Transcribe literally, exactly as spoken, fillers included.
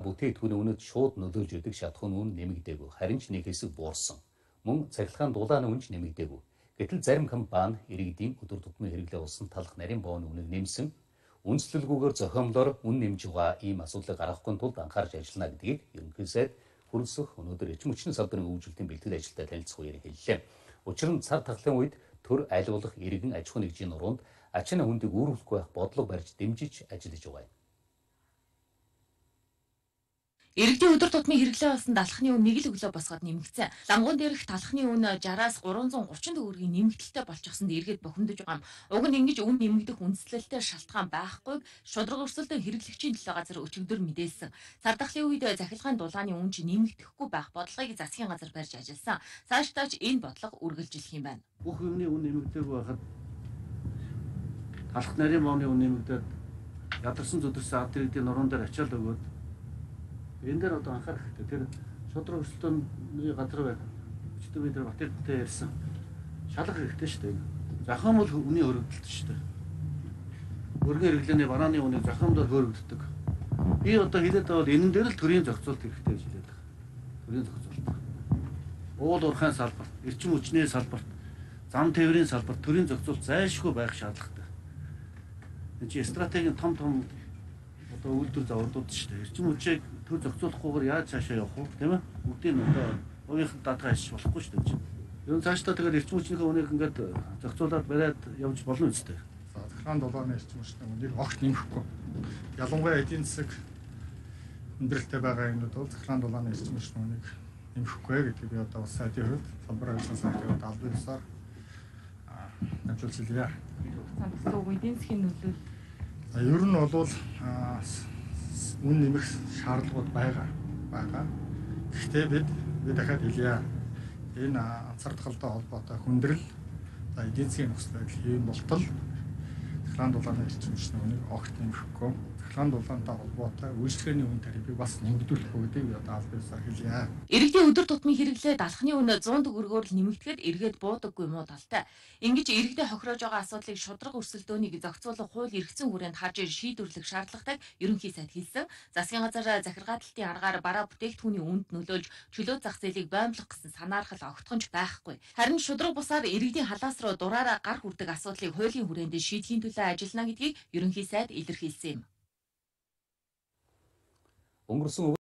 бүтээгдэхүүний үнэд шууд нөлөөлж өгдөг шатахуун үн нэмэгдээгүй. Харин ч нэг хэсэг буурсан. Мөн цахилгаан дулааны үн ч нэмэгдээгүй. Гэтэл зарим компани иргэдийн өдөр тутмын хэрэглээ усан талах нарийн боовны үнэг нэмсэн. Үндэслэлгүйгээр зохиомлоор үн нэмж байгаа ийм асуудлыг гаргахгүй тулд анхаарч ажиллана гэдгийг ерөнхий сайд хүрэлцэх өнөөдөр эрчим хүчний салбарын өвжүүлэлтийн бэлтгэл ажилтнаа танилцах үеэр хэллээ. Учир нь цар тахлын үед төр айлгуулах иргэн аж ахуйн нэгжийн нуруунд ачааны хүндийг үүргэхгүй байх бодлого барьж дэмжиж ажиллаж байгаа юм. Иргэдийн өдөр тутмын хэрэглээ болсон талхны үн нэг л өглөө босгоод нэмэгдсэн. Лангуун дээрх талхны үн шестьдесят-аас гурван зуун гурван төгрөгийн нэмэгдэлтэй болчихсонд иргэд бухимдаж байгаа юм. Уг нь ингэж үн нэмэгдэх үндслэлтэй шалтгаан байхгүйг шудраг өрсөлдөөн хэрэглэгчийн төлөө газар өчигдөр мэдээлсэн. Цар тахлын үед захилгаан дулааны үн чинь нэмэгдэхгүй байх бодлогыг засгийн газар барьж ажилласан. Цаашдаач энэ бодлого үргэлжилэх юм байна. Бүх юмны үн нэмэгдээгүй байхад талх нарийн боовны үн нэмэгдээд ядарсан зүдэрсэн ард иргэдийн нуруунд дээр ачаал өгөөд энэ дээр одоо анхаарах хэрэгтэй. Тэр шудраг өрсөлдөөний газар байх. Өчтөр бид нар Батэрдтэй ярьсан. Шалгах хэрэгтэй шүү дээ. Зохиом бол үний өргөдөлт шүү дээ. Өргөн хэрэглээний барааны үнийг зохиомдоор хөргөддөг. Би одоо хэлээд байгаа бол энэ дээр л төрийн зохицуулт хэрэгтэй гэж хэлээд байгаа. Төрийн зохицуулт. Уул уурхайн салбарт, эрчим хүчний салбарт, зам тээврийн салбарт төрийн зохицуулт зайлшгүй байх шаардлагатай. Энэ чи стратегийн том том одоо үйлдвэр заводууд шүү дээ. Эрчим хүчийг төр зохицуулахгүйгээр яаж цаашаа явах вэ, тийм ээ? Бүгдийг нь одоо өөрийнх нь даатгаа хийж болохгүй шүү дээ. Ер нь цаашдаа тэгээд эрчим хүчнийхээ үнийг ингээд зохицуулаад бариад явж болно үстэй. Захиргаан дулааны эрчим хүчний үнийг огт нэмэхгүй. Ялангуяа эдийн засаг өндөрлөлтөй байгаа юмнууд бол захиргаан дулааны эрчим хүчний үнийг нэмэхгүй гэдгийг би одоо бас сайдын хувьд, салбарын ажлын сайдын хувьд албан ёсоор амжилт хэлье. Хугацаанд төсөв эдийн засгийн нөлөөлөл ер нь бол үн нэмэх шаардлагууд байгаа байгаа. Гэхдээ бид би дахиад хэлье. Энэ анхааралтай холбоотой хүндрэл за эдийн засгийн нөхцөл байдал хэвэн болтол захиргаан дулааны эрчим хүчний үнийг огт нэмэхгүй. Захиргаан дулаантай холбоотой үйлчлэгээний үн тарифыг бас нэмэгдүүлэхгүй гэдгийг би одоо албан ёсоор хэлье. Иргэдийн өдөр тутмын хэрэглээ далхны үн зуун төгрөгөөр л нэмэгдэхэд эргээд буудаггүй муу талтай. Ингэж иргэдэд хохироож байгаа асуудлыг шудраг өрсөлдөөнийг зохицуулах хууль эргэцэн хүрээнд харж шийдвэрлэх шаардлагатайг ерөнхий сайд хэлсэн. Засгийн газар захиргаалтын аргаар бараа бүтээгдэхүүний үнд нөлөөлж чөлөө зах зээлийг боомлох гэсэн санаархал огтхонч байхгүй. Харин шудраг бусаар иргэдийн халаас руу дураараа гар хүрдэг асуудлыг хуулийн хүрээнд шийдэхийн төлөө ажиллана гэдгийг ерөнхий сайд илэрхийлсэн юм. Өнгөрсөн